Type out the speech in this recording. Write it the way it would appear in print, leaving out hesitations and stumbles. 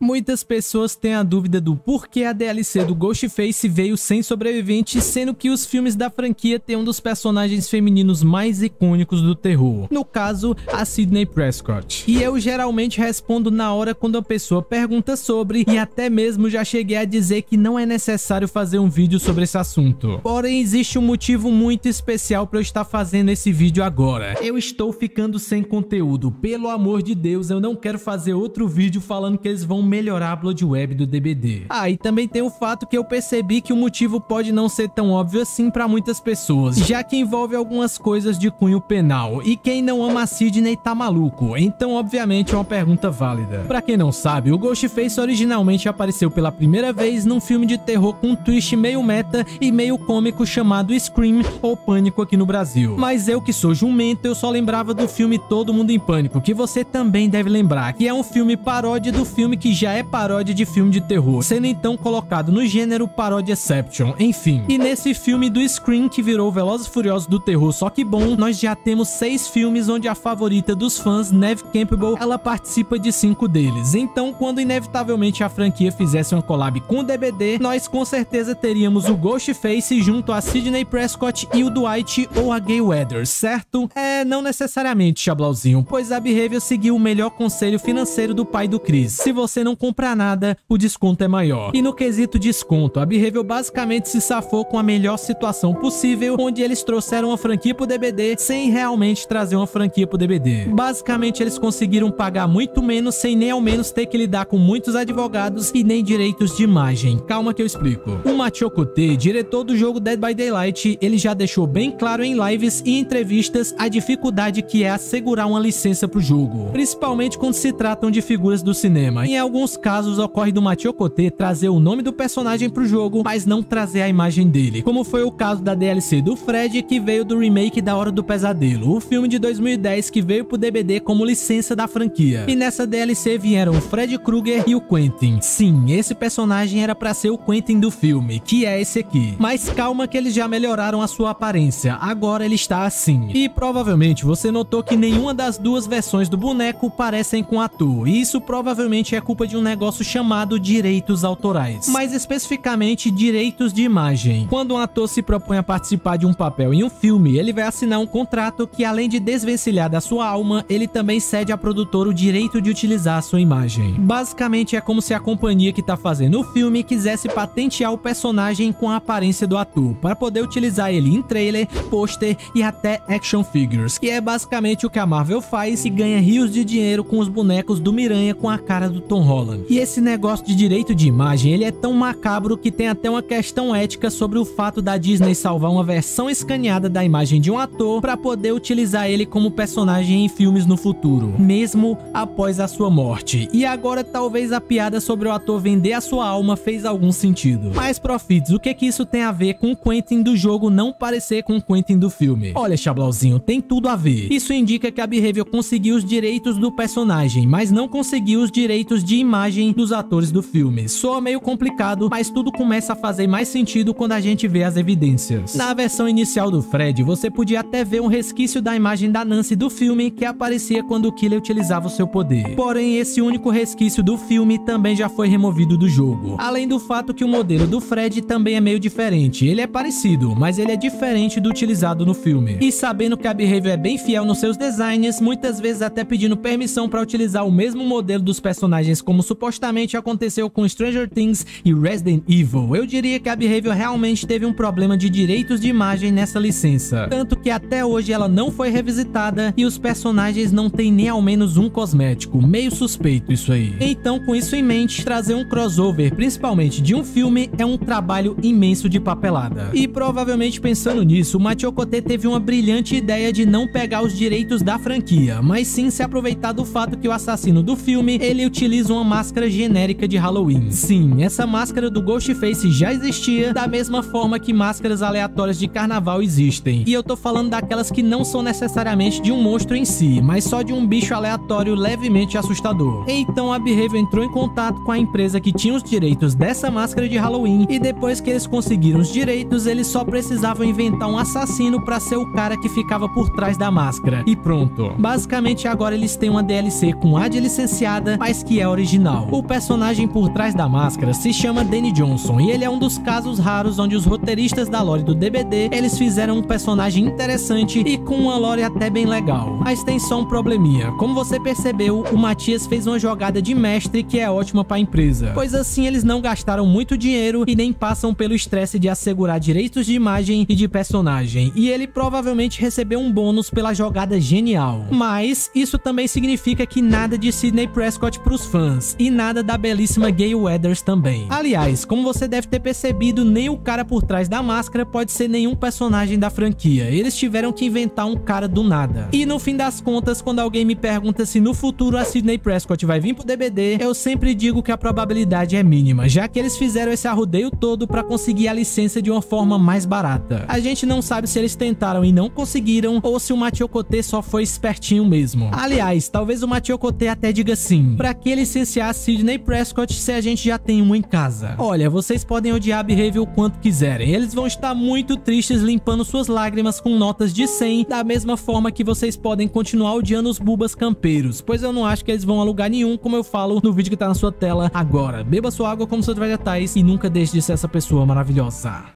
Muitas pessoas têm a dúvida do porquê a DLC do Ghostface veio sem sobrevivente, sendo que os filmes da franquia têm um dos personagens femininos mais icônicos do terror, no caso, a Sidney Prescott. E eu geralmente respondo na hora quando a pessoa pergunta sobre, e até mesmo já cheguei a dizer que não é necessário fazer um vídeo sobre esse assunto. Porém, existe um motivo muito especial para eu estar fazendo esse vídeo agora. Eu estou ficando sem conteúdo, pelo amor de Deus, eu não quero fazer outro vídeo falando que eles vão melhorar a Blood Web do DBD. Ah, e também tem o fato que eu percebi que o motivo pode não ser tão óbvio assim para muitas pessoas, já que envolve algumas coisas de cunho penal, e quem não ama a Sidney tá maluco, então obviamente é uma pergunta válida. Pra quem não sabe, o Ghostface originalmente apareceu pela primeira vez num filme de terror com um twist meio meta e meio cômico chamado Scream ou Pânico aqui no Brasil. Mas eu que sou jumento, eu só lembrava do filme Todo Mundo em Pânico, que você também deve lembrar, que é um filme paródia do filme que já é paródia de filme de terror, sendo então colocado no gênero paródiaception, enfim. E nesse filme do Scream, que virou Velozes e Furiosos do terror, só que bom, nós já temos 6 filmes onde a favorita dos fãs, Neve Campbell, ela participa de 5 deles. Então, quando inevitavelmente a franquia fizesse uma collab com o DBD, nós com certeza teríamos o Ghostface junto a Sidney Prescott e o Dwight ou a Gay Weathers, certo? Não necessariamente, Chablauzinho, pois a Behavior seguiu o melhor conselho financeiro do pai do Chris. Se você não comprar nada, o desconto é maior. E no quesito desconto, a Behavior basicamente se safou com a melhor situação possível, onde eles trouxeram uma franquia pro DBD sem realmente trazer uma franquia pro DBD. Basicamente, eles conseguiram pagar muito menos sem nem ao menos ter que lidar com muitos advogados e nem direitos de imagem. Calma que eu explico. O Machoko T, diretor do jogo Dead by Daylight, ele já deixou bem claro em lives e entrevistas a dificuldade que é assegurar uma licença pro jogo, principalmente quando se tratam de figuras do cinema. Em alguns casos ocorre do Machoko T trazer o nome do personagem pro jogo, mas não trazer a imagem dele, como foi o caso da DLC do Fred, que veio do remake da Hora do Pesadelo, o filme de 2010 que veio pro DBD como licença da franquia. E nessa DLC vieram o Fred Krueger e o Quentin. Sim, esse personagem era pra ser o Quentin do filme, que é esse aqui. Mas calma que eles já melhoraram a sua aparência, agora ele está assim. E provavelmente você notou que nenhuma das duas versões do boneco parecem com o ator, e isso provavelmente é culpa de um negócio chamado direitos autorais, mais especificamente direitos de imagem. Quando um ator se propõe a participar de um papel em um filme, ele vai assinar um contrato que, além de desvencilhar da sua alma, ele também cede à produtora o direito de utilizar a sua imagem. Basicamente é como se a companhia que tá fazendo o filme quisesse patentear o personagem com a aparência do ator, para poder utilizar ele em trailer, pôster e até action figures, que é basicamente o que a Marvel faz e ganha rios de dinheiro com os bonecos do Miranha com a cara do Tom Holland. E esse negócio de direito de imagem, ele é tão macabro que tem até uma questão ética sobre o fato da Disney salvar uma versão escaneada da imagem de um ator para poder utilizar ele como personagem em filmes no futuro, mesmo após a sua morte. E agora talvez a piada sobre o ator vender a sua alma fez algum sentido. Mas Profits, o que isso tem a ver com o Quentin do jogo não parecer com o Quentin do filme? Olha, Chablauzinho, tem tudo a ver. Isso indica que a Behavior conseguiu os direitos do personagem, mas não conseguiu os direitos de imagem dos atores do filme. Soa meio complicado, mas tudo começa a fazer mais sentido quando a gente vê as evidências. Na versão inicial do Fred, você podia até ver um resquício da imagem da Nancy do filme que aparecia quando o Killer utilizava o seu poder. Porém, esse único resquício do filme também já foi removido do jogo. Além do fato que o modelo do Fred também é meio diferente. Ele é parecido, mas ele é diferente do utilizado no filme. E sabendo que a Behavior é bem fiel nos seus designs, muitas vezes até pedindo permissão para utilizar o mesmo modelo dos personagens, como supostamente aconteceu com Stranger Things e Resident Evil, eu diria que a Behavior realmente teve um problema de direitos de imagem nessa licença, tanto que até hoje ela não foi revisitada e os personagens não têm nem ao menos um cosmético, meio suspeito isso aí. Então, com isso em mente, trazer um crossover, principalmente de um filme, é um trabalho imenso de papelada. E provavelmente pensando nisso, o Machoko T teve uma brilhante ideia de não pegar os direitos da franquia, mas sim se aproveitar do fato que o assassino do filme, ele utiliza uma máscara genérica de Halloween. Sim, essa máscara do Ghostface já existia, da mesma forma que máscaras aleatórias de carnaval existem. E eu tô falando daquelas que não são necessariamente de um monstro em si, mas só de um bicho aleatório levemente assustador. Então a Behavior entrou em contato com a empresa que tinha os direitos dessa máscara de Halloween, e depois que eles conseguiram os direitos, eles só precisavam inventar um assassino pra ser o cara que ficava por trás da máscara. E pronto. Basicamente agora eles têm uma DLC com AD licenciada, mas que é original. original. O personagem por trás da máscara se chama Danny Johnson e ele é um dos casos raros onde os roteiristas da lore do DBD, eles fizeram um personagem interessante e com uma lore até bem legal. Mas tem só um probleminha. Como você percebeu, o Matias fez uma jogada de mestre que é ótima para a empresa, pois assim eles não gastaram muito dinheiro e nem passam pelo estresse de assegurar direitos de imagem e de personagem, e ele provavelmente recebeu um bônus pela jogada genial. Mas isso também significa que nada de Sidney Prescott pros fãs, e nada da belíssima Gale Weathers também. Aliás, como você deve ter percebido, nem o cara por trás da máscara pode ser nenhum personagem da franquia, eles tiveram que inventar um cara do nada. E no fim das contas, quando alguém me pergunta se no futuro a Sidney Prescott vai vir pro DBD, eu sempre digo que a probabilidade é mínima, já que eles fizeram esse arrodeio todo pra conseguir a licença de uma forma mais barata. A gente não sabe se eles tentaram e não conseguiram, ou se o Mathieu Coté só foi espertinho mesmo. Aliás, talvez o Mathieu Coté até diga assim: pra que licenciar Sidney Prescott se a gente já tem um em casa? Olha, vocês podem odiar a Behavior o quanto quiserem, eles vão estar muito tristes limpando suas lágrimas com notas de 100, da mesma forma que vocês podem continuar odiando os bubas campeiros, pois eu não acho que eles vão a lugar nenhum, como eu falo no vídeo que tá na sua tela agora. Beba sua água como seus vegetais e nunca deixe de ser essa pessoa maravilhosa.